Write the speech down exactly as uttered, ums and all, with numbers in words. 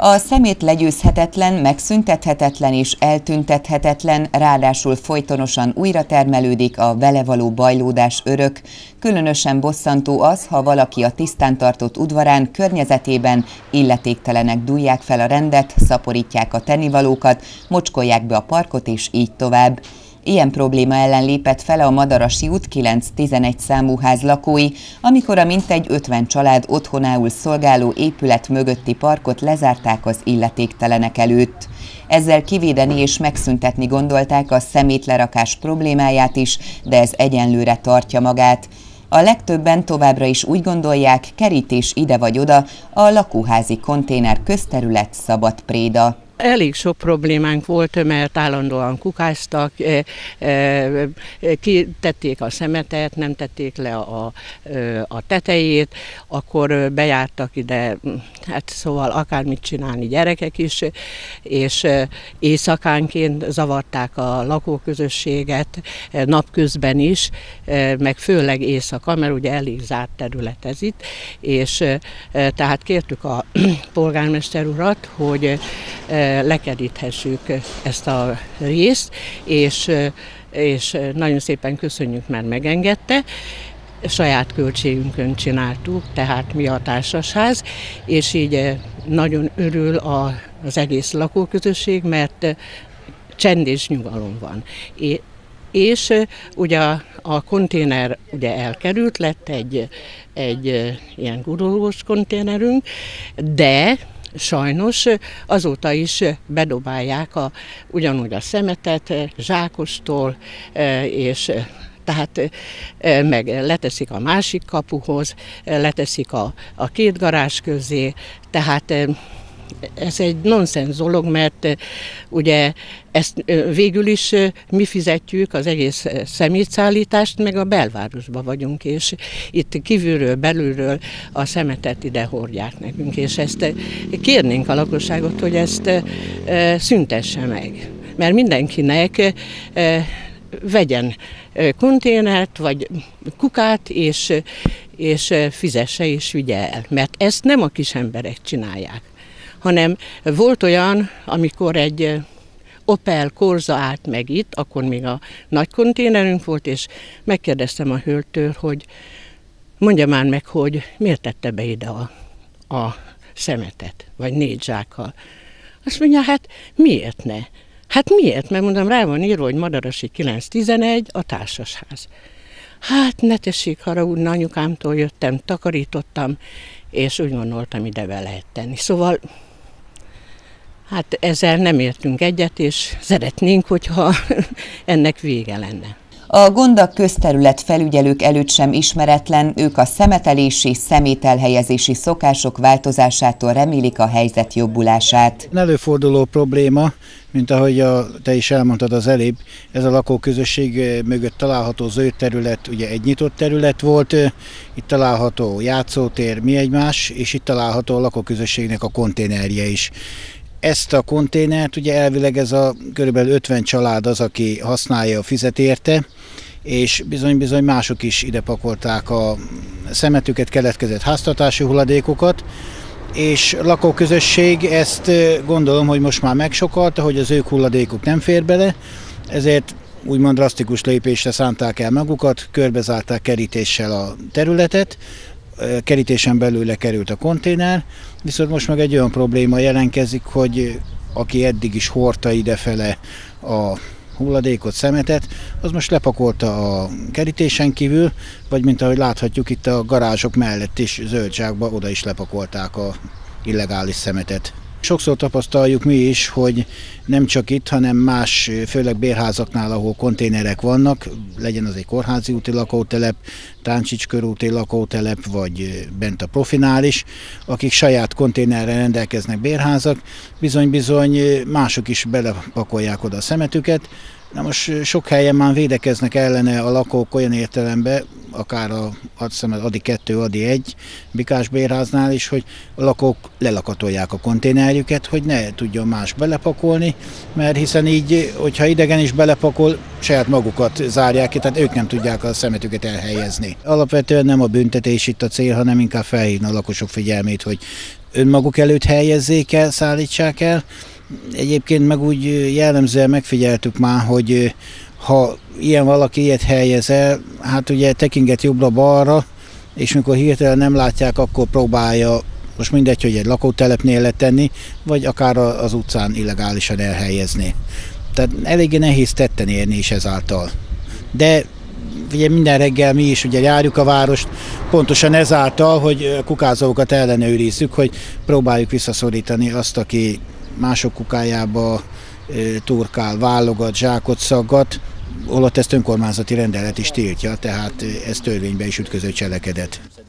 A szemét legyőzhetetlen, megszüntethetetlen és eltüntethetetlen, ráadásul folytonosan újra termelődik a vele való bajlódás örök. Különösen bosszantó az, ha valaki a tisztán tartott udvarán, környezetében illetéktelenek dúlják fel a rendet, szaporítják a tennivalókat, mocskolják be a parkot és így tovább. Ilyen probléma ellen lépett fel a Madarasi út kilenc-tizenegy számú ház lakói, amikor a mintegy ötven család otthonául szolgáló épület mögötti parkot lezárták az illetéktelenek előtt. Ezzel kivédeni és megszüntetni gondolták a szemétlerakás problémáját is, de ez egyenlőre tartja magát. A legtöbben továbbra is úgy gondolják, kerítés ide vagy oda, a lakóházi konténer közterület szabad préda. Elég sok problémánk volt, mert állandóan kukáztak, kitették a szemetet, nem tették le a, a tetejét, akkor bejártak ide, hát szóval akármit csinálni gyerekek is, és éjszakánként zavarták a lakóközösséget, napközben is, meg főleg éjszaka, mert ugye elég zárt terület ez itt, és tehát kértük a polgármester urat, hogy lekeríthessük ezt a részt, és, és nagyon szépen köszönjük, mert megengedte. Saját költségünkön csináltuk, tehát mi a társasház, és így nagyon örül az egész lakóközösség, mert csend és nyugalom van. És ugye a konténer ugye elkerült, lett egy, egy ilyen gurulós konténerünk, de sajnos azóta is bedobálják a, ugyanúgy a szemetet zsákostól, és tehát meg leteszik a másik kapuhoz, leteszik a, a két garázs közé, tehát ez egy nonsens dolog, mert ugye ezt végül is mi fizetjük az egész szemétszállítást, meg a belvárosban vagyunk, és itt kívülről, belülről a szemetet ide hordják nekünk, és ezt kérnénk a lakosságot, hogy ezt szüntesse meg, mert mindenkinek vegyen konténert, vagy kukát, és, és fizesse és vigye el, mert ezt nem a kis emberek csinálják, hanem volt olyan, amikor egy Opel Corsa állt meg itt, akkor még a nagy konténerünk volt, és megkérdeztem a hölgytől, hogy mondja már meg, hogy miért tette be ide a, a szemetet, vagy négy zsákkal. Azt mondja, hát miért ne? Hát miért? Mert mondom, rá van írva, hogy Madarasi kilenc-tizenegy a társasház. Hát ne tessék haragudni, anyukámtól jöttem, takarítottam, és úgy gondoltam, ide be lehet tenni. Szóval hát ezzel nem értünk egyet, és szeretnénk, hogyha ennek vége lenne. A gond a közterület felügyelők előtt sem ismeretlen, ők a szemetelési, szemételhelyezési szokások változásától remélik a helyzet jobbulását. Előforduló probléma, mint ahogy a, te is elmondtad az előbb, ez a lakóközösség mögött található zöld terület, ugye egy nyitott terület volt, itt található játszótér, mi egymás, és itt található a lakóközösségnek a konténerje is. Ezt a konténert ugye elvileg ez a körülbelül ötven család az, aki használja, fizet érte, és bizony-bizony mások is ide pakolták a szemetüket, keletkezett háztartási hulladékokat, és a lakóközösség ezt gondolom, hogy most már megsokalta, hogy az ők hulladékuk nem fér bele, ezért úgymond drasztikus lépésre szánták el magukat, körbezárták kerítéssel a területet, kerítésen belőle került a konténer, viszont most meg egy olyan probléma jelentkezik, hogy aki eddig is hordta idefele a hulladékot, szemetet, az most lepakolta a kerítésen kívül, vagy mint ahogy láthatjuk itt a garázsok mellett is zöld zsákba, oda is lepakolták a illegális szemetet. Sokszor tapasztaljuk mi is, hogy nem csak itt, hanem más, főleg bérházaknál, ahol konténerek vannak, legyen az egy kórházi úti lakótelep, Táncsics körúti lakótelep, vagy bent a Profinál is, akik saját konténerrel rendelkeznek bérházak, bizony-bizony mások is belepakolják oda a szemetüket. Na most sok helyen már védekeznek ellene a lakók olyan értelemben, akár a Adi kettő, Adi egy Bikás bérháznál is, hogy a lakók lelakatolják a konténerjüket, hogy ne tudjon más belepakolni, mert hiszen így, hogyha idegen is belepakol, saját magukat zárják ki, tehát ők nem tudják a szemetüket elhelyezni. Alapvetően nem a büntetés itt a cél, hanem inkább felhívni a lakosok figyelmét, hogy önmaguk előtt helyezzék el, szállítsák el. Egyébként meg úgy jellemzően megfigyeltük már, hogy ha ilyen valaki ilyet helyez el, hát ugye tekinget jobbra-balra, és mikor hirtelen nem látják, akkor próbálja, most mindegy, hogy egy lakótelepnél letenni, vagy akár az utcán illegálisan elhelyezni. Tehát eléggé nehéz tetten érni is ezáltal. De ugye minden reggel mi is ugye járjuk a várost, pontosan ezáltal, hogy a kukázókat ellenőrizzük, hogy próbáljuk visszaszorítani azt, aki mások kukájába turkál, válogat, zsákot szaggat, holott ezt önkormányzati rendelet is tiltja, tehát ez törvénybe is ütköző cselekedet.